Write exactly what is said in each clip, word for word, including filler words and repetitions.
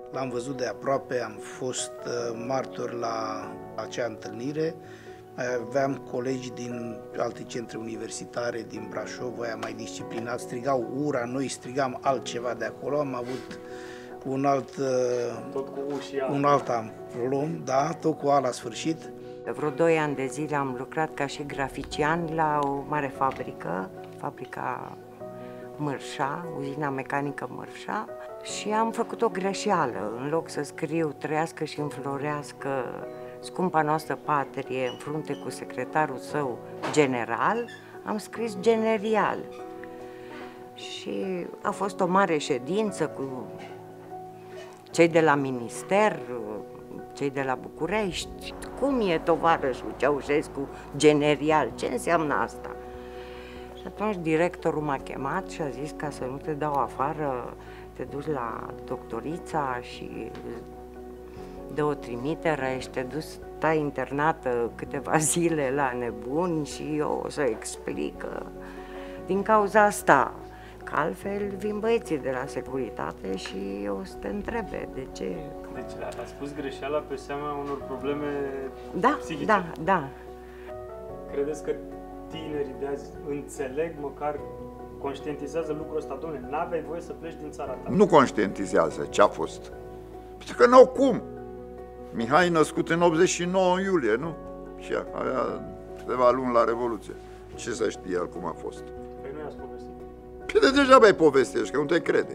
L-am văzut de aproape, am fost martor la acea întâlnire. Aveam colegi din alte centre universitare, din Brașov, aia mai disciplinați, strigau ura, noi strigam altceva de acolo. Am avut un alt, tot cu ușii un alt amplom, da, tot cu A la sfârșit. Vreo doi ani de zile am lucrat ca și grafician la o mare fabrică, fabrica Mărșa, uzina mecanică Mărșa, și am făcut o greșeală. În loc să scriu trăiască și înflorească scumpa noastră patrie în frunte cu secretarul său general, am scris generial. Și a fost o mare ședință cu cei de la minister, cei de la București. Cum e tovarășul Ceaușescu generial? Ce înseamnă asta? Și atunci directorul m-a chemat și a zis: ca să nu te dau afară, te duci la doctorița și dă o trimitere și te duci, stai internată câteva zile la nebuni și eu o să explic din cauza asta. Că altfel vin băieții de la securitate și o să te întrebe de ce. Deci a spus greșeala pe seama unor probleme da, psihice. Da, da. Credeți că tinerii de azi înțeleg, măcar conștientizează lucrul ăsta? Doamne, n-aveai voie să pleci din țara ta. Nu conștientizează ce a fost. Pentru că n-au cum. Mihai născut în optzeci și nouă, în iulie, nu? Și avea câteva luni la Revoluție. Ce să știe el cum a fost? Păi nu i-ați povestit. Păi de deja mai povestești, că nu te crede.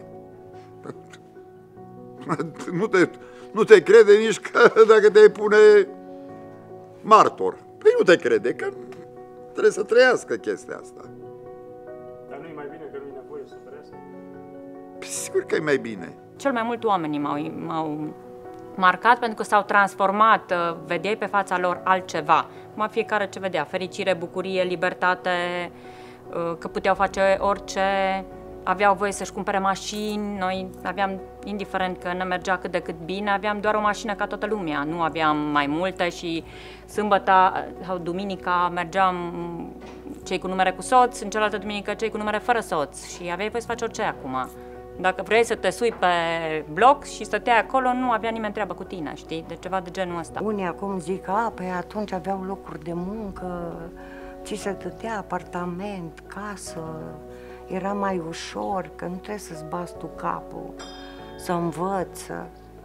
Nu te, nu te crede nici că dacă te pune martor. Păi nu te crede, că trebuie să trăiască chestia asta. Dar nu e mai bine că nu e nevoie să trăiască? Păi sigur că e mai bine. Cel mai mult oamenii m-au marcat pentru că s-au transformat, vedeai pe fața lor altceva. Mai fiecare ce vedea, fericire, bucurie, libertate, că puteau face orice, aveau voie să-și cumpere mașini, noi aveam, indiferent că ne mergea cât de cât bine, aveam doar o mașină ca toată lumea, nu aveam mai multe și sâmbătă sau duminica mergeam cei cu numere cu soț, în cealaltă duminică cei cu numere fără soț și aveai voie să faci orice acum. Dacă vrei să te sui pe bloc și stăteai acolo, nu avea nimeni treabă cu tine, știi? De ceva de genul ăsta. Unii acum zic, a, păi atunci aveau locuri de muncă, ți se dădea apartament, casă, era mai ușor, că nu trebuie să-ți bați tu capul, să învăț, să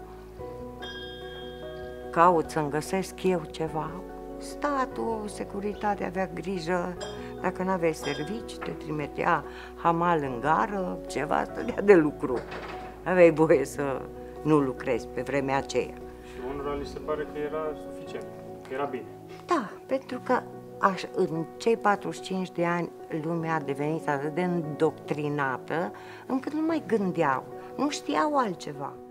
caut, să-mi găsesc eu ceva. Statul, securitatea avea grijă, dacă nu aveai servici, te trimitea hamal în gară, ceva, stădea de lucru. Aveai voie să nu lucrezi pe vremea aceea. Și unora li se pare că era suficient, că era bine. Da, pentru că aș, în cei patruzeci și cinci de ani lumea a devenit atât de îndoctrinată încât nu mai gândeau, nu știau altceva.